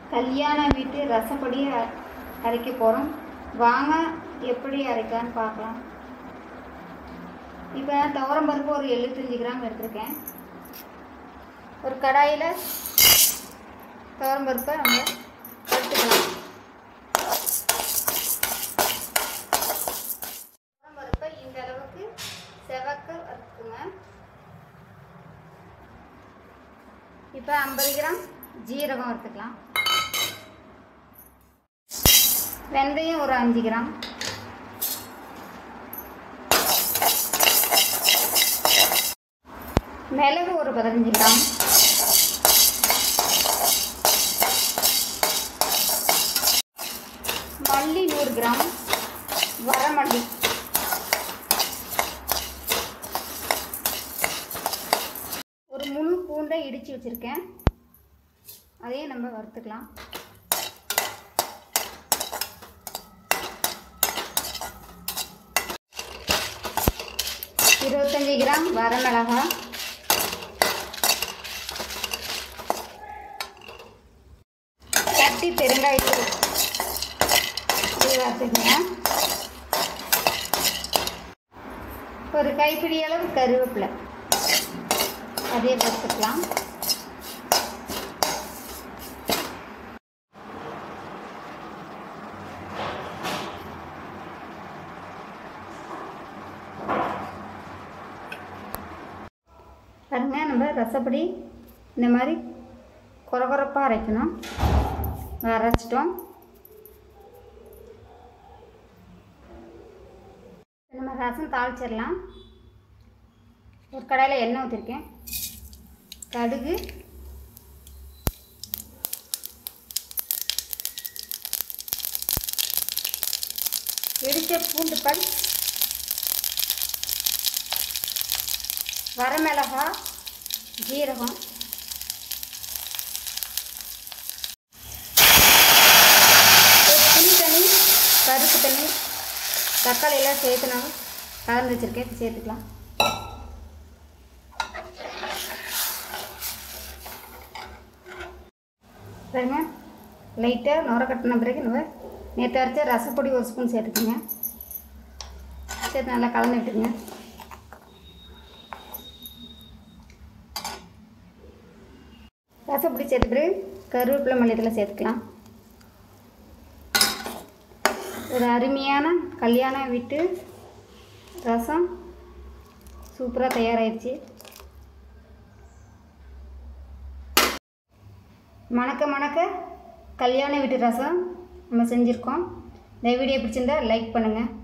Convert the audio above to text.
கல்யாண வீட்டு ரசப்பொடி அரைக்க போகிறோம். வாங்க எப்படி அரைக்கலான்னு பார்க்கலாம். இப்போ துவரம் பருப்பு ஒரு 75 கிராம் எடுத்துருக்கேன். ஒரு கடாயில் துவரம் பருப்பை நம்ம வறுத்துக்கலாம். துவரம் பருப்பை இந்த அளவுக்கு செவக்க வறுத்துக்குங்க. இப்போ 50 கிராம் ஜீரகம் வறுத்துக்கலாம். வெந்தயம் ஒரு 5 கிராம், மிளகு ஒரு 15 கிராம், மல்லி 100 கிராம், வரமல்லி, ஒரு முழு பூண்டை இடித்து வச்சுருக்கேன். அதையும் நம்ம வறுத்துக்கலாம். ஒரு 25 கிராம் வரமிளகாய், கட்டி பெருங்காயத்தூள் வறுத்துக்கங்க. ஒரு கைப்பிடி அளவு கருவேப்பிலை அதே வறுத்துக்கலாம். பாருங்க, நம்ம ரசப்பொடி இந்த மாதிரி கொரகொரப்பாக அரைக்கணும். அரைச்சிட்டோம். நம்ம ரசம் தாளிச்சிடலாம். ஒரு கடாயில் எண்ணெய் ஊற்றிருக்கேன். கடுகு, இடித்த பூண்டு பல், வரமிளகாய், ஜீரகம், புளி தண்ணி, பருப்பு தண்ணி, தக்காளி எல்லாம் சேர்த்து நான் கலந்து வச்சுருக்கேன். சேர்த்துக்கலாம். பாருங்க, லைட்டாக நுர கட்டின பிறகு நம்ம நேற்று அரைச்ச ரசப்பொடி ஒரு ஸ்பூன் சேர்த்துக்குங்க. சேர்த்து நல்லா கலந்து விட்டுருங்க. ரசப்பொடி சேர்த்த பிறகு கருவேப்பிலை, மல்லித்தலை சேர்த்துக்கலாம். ஒரு அருமையான கல்யாண வீட்டு ரசம் சூப்பராக தயாராகிடுச்சு. மணக்க மணக்க கல்யாண வீட்டு ரசம் நம்ம செஞ்சுருக்கோம். இந்த வீடியோ பிடிச்சிருந்தா லைக் பண்ணுங்கள்.